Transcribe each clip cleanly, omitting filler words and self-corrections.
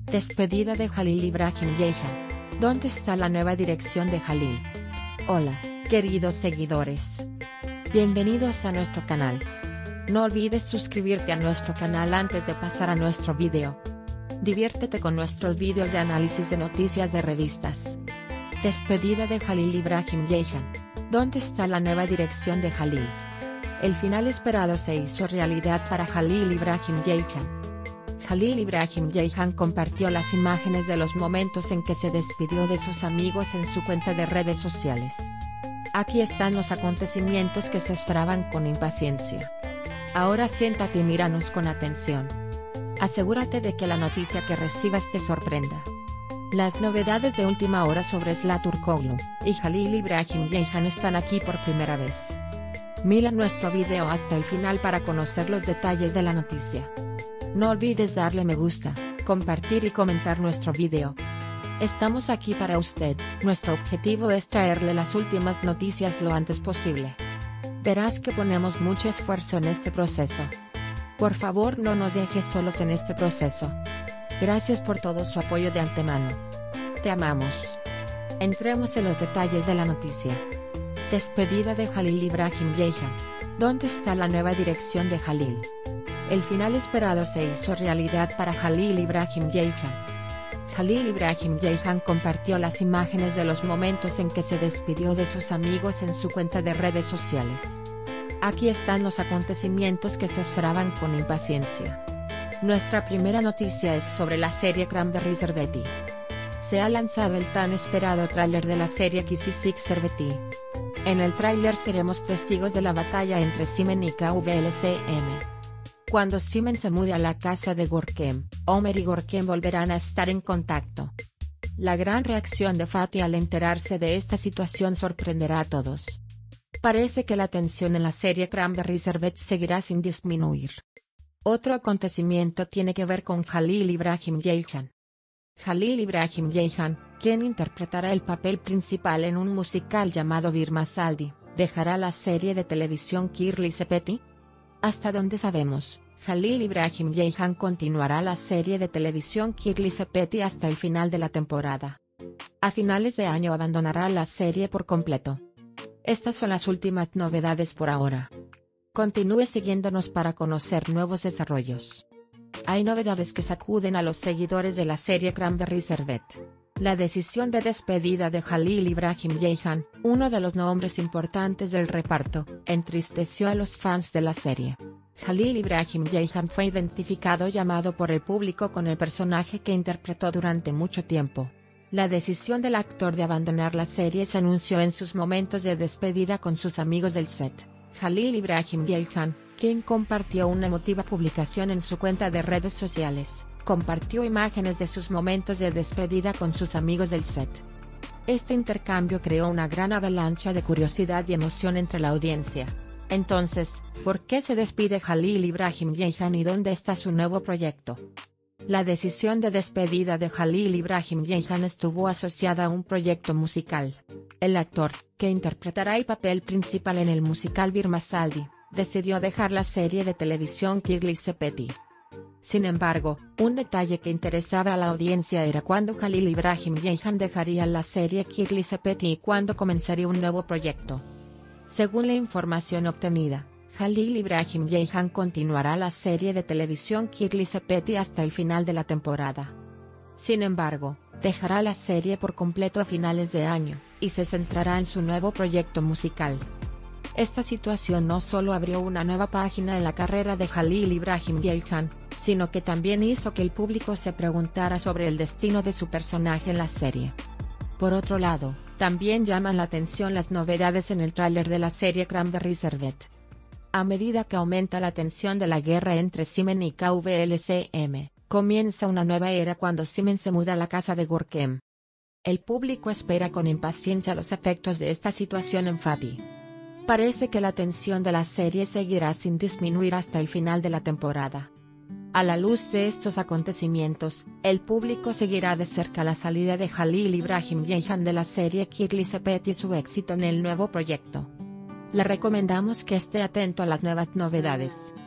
Despedida de Jalil Ibrahim Ceyhan. ¿Dónde está la nueva dirección de Jalil? Hola, queridos seguidores. Bienvenidos a nuestro canal. No olvides suscribirte a nuestro canal antes de pasar a nuestro video. Diviértete con nuestros videos de análisis de noticias de revistas. Despedida de Jalil Ibrahim Ceyhan. ¿Dónde está la nueva dirección de Jalil? El final esperado se hizo realidad para Jalil Ibrahim Ceyhan. Jalil Ibrahim Ceyhan compartió las imágenes de los momentos en que se despidió de sus amigos en su cuenta de redes sociales. Aquí están los acontecimientos que se esperaban con impaciencia. Ahora siéntate y míranos con atención. Asegúrate de que la noticia que recibas te sorprenda. Las novedades de última hora sobre Zlatan Turkoglu y Jalil Ibrahim Ceyhan están aquí por primera vez. Mira nuestro video hasta el final para conocer los detalles de la noticia. No olvides darle me gusta, compartir y comentar nuestro video. Estamos aquí para usted, nuestro objetivo es traerle las últimas noticias lo antes posible. Verás que ponemos mucho esfuerzo en este proceso. Por favor no nos dejes solos en este proceso. Gracias por todo su apoyo de antemano. Te amamos. Entremos en los detalles de la noticia. Despedida de Jalil Ibrahim Ceyhan. ¿Dónde está la nueva dirección de Jalil? El final esperado se hizo realidad para Jalil Ibrahim Ceyhan. Jalil Ibrahim Ceyhan compartió las imágenes de los momentos en que se despidió de sus amigos en su cuenta de redes sociales. Aquí están los acontecimientos que se esperaban con impaciencia. Nuestra primera noticia es sobre la serie Cranberry Serveti. Se ha lanzado el tan esperado tráiler de la serie Kissy Six Serveti. En el tráiler seremos testigos de la batalla entre Simen y KVLCM. Cuando Simen se mude a la casa de Görkem, Ömer y Görkem volverán a estar en contacto. La gran reacción de Fatih al enterarse de esta situación sorprenderá a todos. Parece que la tensión en la serie Cranberry Serveti seguirá sin disminuir. Otro acontecimiento tiene que ver con Jalil Ibrahim Ceyhan. Jalil Ibrahim Ceyhan, quien interpretará el papel principal en un musical llamado Bir Masaldi, dejará la serie de televisión Kirli Sepeti. Hasta donde sabemos, Jalil Ibrahim Ceyhan continuará la serie de televisión Kirli Sepeti hasta el final de la temporada. A finales de año abandonará la serie por completo. Estas son las últimas novedades por ahora. Continúe siguiéndonos para conocer nuevos desarrollos. Hay novedades que sacuden a los seguidores de la serie Cranberry Serveti. La decisión de despedida de Jalil Ibrahim Ceyhan, uno de los nombres importantes del reparto, entristeció a los fans de la serie. Jalil Ibrahim Ceyhan fue identificado y llamado por el público con el personaje que interpretó durante mucho tiempo. La decisión del actor de abandonar la serie se anunció en sus momentos de despedida con sus amigos del set. Jalil Ibrahim Ceyhan, quien compartió una emotiva publicación en su cuenta de redes sociales, compartió imágenes de sus momentos de despedida con sus amigos del set. Este intercambio creó una gran avalancha de curiosidad y emoción entre la audiencia. Entonces, ¿por qué se despide Jalil Ibrahim Ceyhan y dónde está su nuevo proyecto? La decisión de despedida de Jalil Ibrahim Ceyhan estuvo asociada a un proyecto musical. El actor, que interpretará el papel principal en el musical Bir Masaldi, decidió dejar la serie de televisión Kirli Sepeti. Sin embargo, un detalle que interesaba a la audiencia era cuándo Jalil Ibrahim Ceyhan dejaría la serie Kirli Sepeti y cuándo comenzaría un nuevo proyecto. Según la información obtenida, Jalil Ibrahim Ceyhan continuará la serie de televisión Kirli Sepeti hasta el final de la temporada. Sin embargo, dejará la serie por completo a finales de año, y se centrará en su nuevo proyecto musical. Esta situación no solo abrió una nueva página en la carrera de Jalil Ibrahim Ceyhan, sino que también hizo que el público se preguntara sobre el destino de su personaje en la serie. Por otro lado, también llaman la atención las novedades en el tráiler de la serie Cranberry Serveti. A medida que aumenta la tensión de la guerra entre Simen y KVLCM, comienza una nueva era cuando Simen se muda a la casa de Görkem. El público espera con impaciencia los efectos de esta situación en Fatih. Parece que la tensión de la serie seguirá sin disminuir hasta el final de la temporada. A la luz de estos acontecimientos, el público seguirá de cerca la salida de Jalil Ibrahim Ceyhan de la serie Kirli Sepeti y su éxito en el nuevo proyecto. Le recomendamos que esté atento a las nuevas novedades.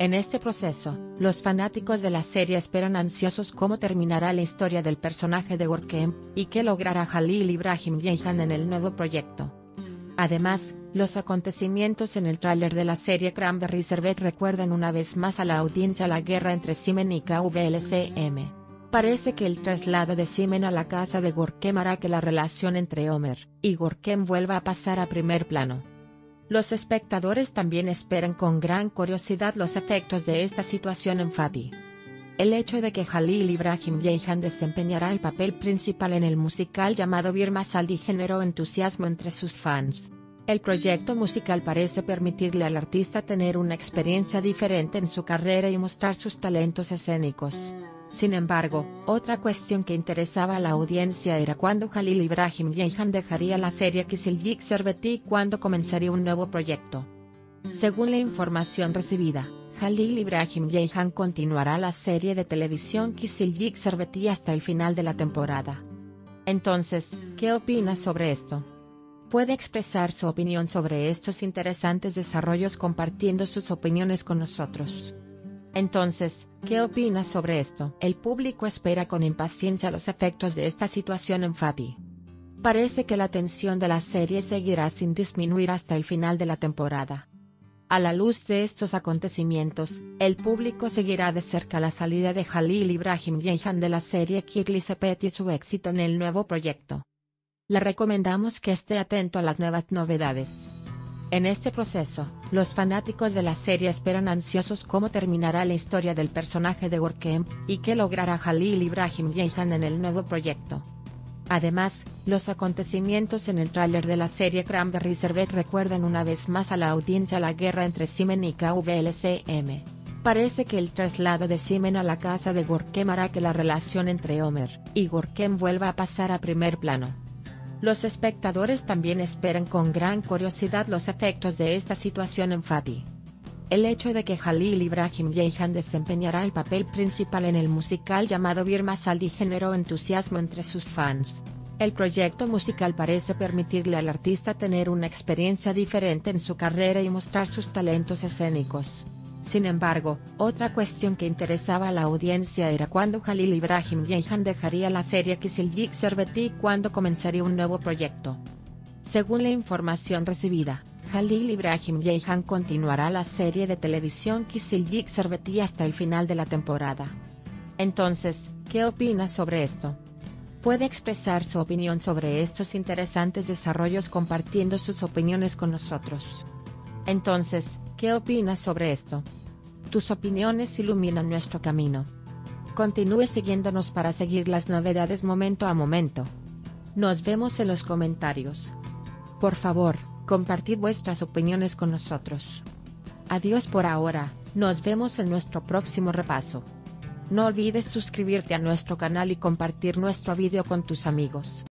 En este proceso, los fanáticos de la serie esperan ansiosos cómo terminará la historia del personaje de Gorkem, y qué logrará Jalil Ibrahim Ceyhan en el nuevo proyecto. Además, los acontecimientos en el tráiler de la serie Cranberry Sherbet recuerdan una vez más a la audiencia la guerra entre Simen y KVLCM. Parece que el traslado de Simen a la casa de Gorkem hará que la relación entre Homer y Gorkem vuelva a pasar a primer plano. Los espectadores también esperan con gran curiosidad los efectos de esta situación en Fatih. El hecho de que Jalil Ibrahim Ceyhan desempeñará el papel principal en el musical llamado Bir Masaldi generó entusiasmo entre sus fans. El proyecto musical parece permitirle al artista tener una experiencia diferente en su carrera y mostrar sus talentos escénicos. Sin embargo, otra cuestión que interesaba a la audiencia era cuándo Jalil Ibrahim Ceyhan dejaría la serie Kızılcık Şerbeti y cuándo comenzaría un nuevo proyecto. Según la información recibida, Jalil Ibrahim Ceyhan continuará la serie de televisión Kızılcık Şerbeti hasta el final de la temporada. Entonces, ¿qué opinas sobre esto? Puede expresar su opinión sobre estos interesantes desarrollos compartiendo sus opiniones con nosotros. Entonces, ¿qué opinas sobre esto? El público espera con impaciencia los efectos de esta situación en Fatih. Parece que la tensión de la serie seguirá sin disminuir hasta el final de la temporada. A la luz de estos acontecimientos, el público seguirá de cerca la salida de Jalil Ibrahim Ceyhan de la serie Kızılcık Şerbeti y su éxito en el nuevo proyecto. Le recomendamos que esté atento a las nuevas novedades. En este proceso, los fanáticos de la serie esperan ansiosos cómo terminará la historia del personaje de Gorkem, y qué logrará Jalil Ibrahim Ceyhan en el nuevo proyecto. Además, los acontecimientos en el tráiler de la serie Cranberry Sherbet recuerdan una vez más a la audiencia la guerra entre Simen y KVLCM. Parece que el traslado de Simen a la casa de Gorkem hará que la relación entre Homer y Gorkem vuelva a pasar a primer plano. Los espectadores también esperan con gran curiosidad los efectos de esta situación en Fatih. El hecho de que Jalil Ibrahim Ceyhan desempeñará el papel principal en el musical llamado Bir Masaldi generó entusiasmo entre sus fans. El proyecto musical parece permitirle al artista tener una experiencia diferente en su carrera y mostrar sus talentos escénicos. Sin embargo, otra cuestión que interesaba a la audiencia era cuándo Jalil Ibrahim Ceyhan dejaría la serie Kızılcık Şerbeti y cuándo comenzaría un nuevo proyecto. Según la información recibida, Jalil Ibrahim Ceyhan continuará la serie de televisión Kızılcık Şerbeti hasta el final de la temporada. Entonces, ¿qué opinas sobre esto? Puede expresar su opinión sobre estos interesantes desarrollos compartiendo sus opiniones con nosotros. Entonces, ¿qué opinas sobre esto? Tus opiniones iluminan nuestro camino. Continúe siguiéndonos para seguir las novedades momento a momento. Nos vemos en los comentarios. Por favor, compartid vuestras opiniones con nosotros. Adiós por ahora, nos vemos en nuestro próximo repaso. No olvides suscribirte a nuestro canal y compartir nuestro video con tus amigos.